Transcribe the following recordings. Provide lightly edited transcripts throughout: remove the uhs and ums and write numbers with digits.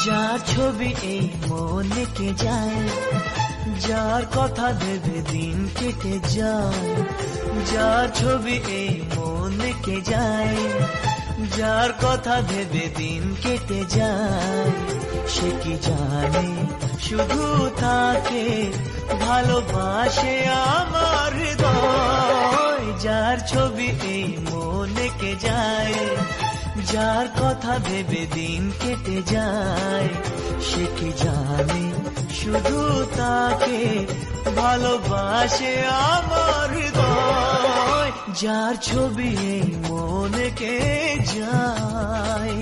যার ছবি এই মনে কে যায়, যার কথা ভেবে দিন কেটে যায়। যার ছবি এই মনে কে যায়, যার কথা ভেবে দিন কেটে যায়। সে কি জানে শুধু তাকে ভালোবাসে আমার হৃদয়। যার ছবি এই মনে কে যায়, যার কথা ভেবে দিন কেটে যায়। সে কি জানে শুধু তাকে ভালোবাসে আমার হৃদয়। যার ছবি এই মনে কে যায়।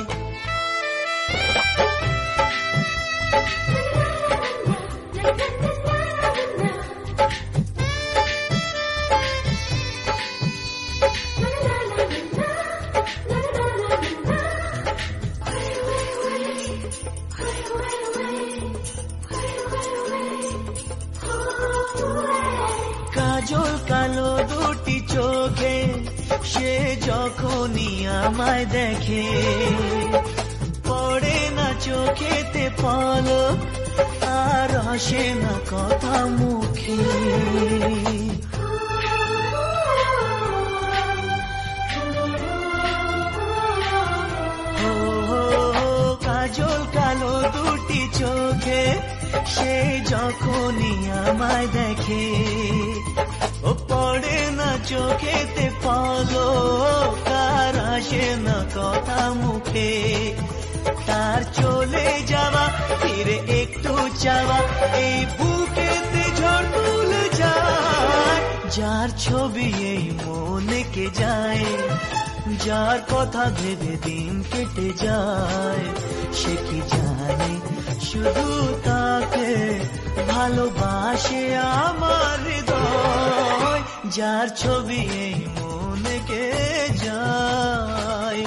কাজল কালো দুটি চোখে সে যখনই আমায় দেখে, পড়ে না চোখেতে পলক আর আসে না কথা মুখে। কাজল কালো দুটি চোখে সে যখনই আমায় দেখে, ও পড়ে না চোখেতে পলক আর আসে না কথা মুখে। তার চলে যাওয়া ফিরে একটু চাওয়া এই বুকেতে ঝড় তুলে যায়। যার ছবি এই মনে কে যায়, যার কথা ভেবে দিন কেটে যায়। সে কি জানে শুধু তাকে ভালোবাসে আমার হৃদয়। যার ছবি এই মনে কে যায়।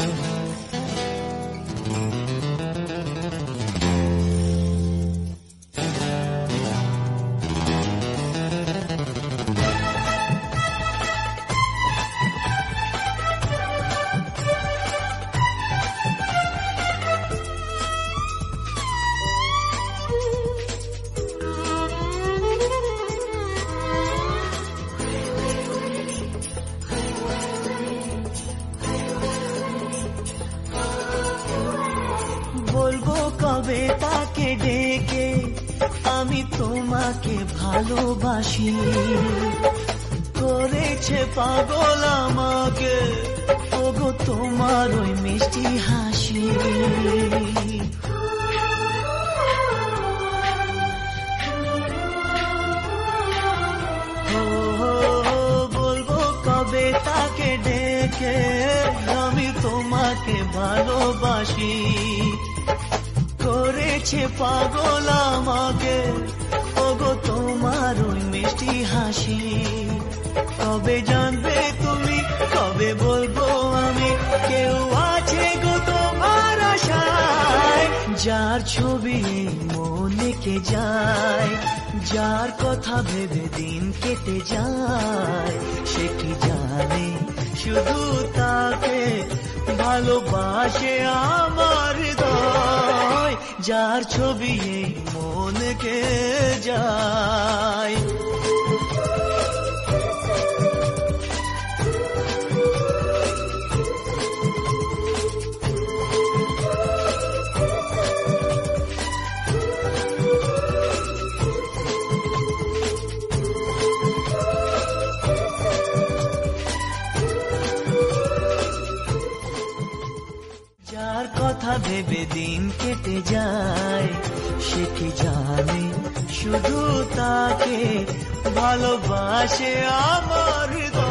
বলবো কবে তাকে ডেকে আমি তোমাকে ভালোবাসি, করেছে পাগল আমাকে ওগো তোমার ওই মিষ্টি হাসি। বলবো কবে তাকে ডেকে আমি তোমাকে ভালোবাসি, করেছে পাগল আমাকে ওগো তোমার ওই মিষ্টি হাসি। কবে জানবে তুমি, কবে বলবো আমি, কেউ আছে গো তোমার আশায়। যার ছবি মনে কে যায়, যার কথা ভেবে দিন কেটে যায়। সে কি জানে শুধু তাকে ভালোবাসে আমার হৃদয়। যার ছবি মনে কে যায়। যার কথা ভেবে দিন কেটে যায়। সে কি জানে শুধু তাকে ভালোবাসে আমার হৃদয়।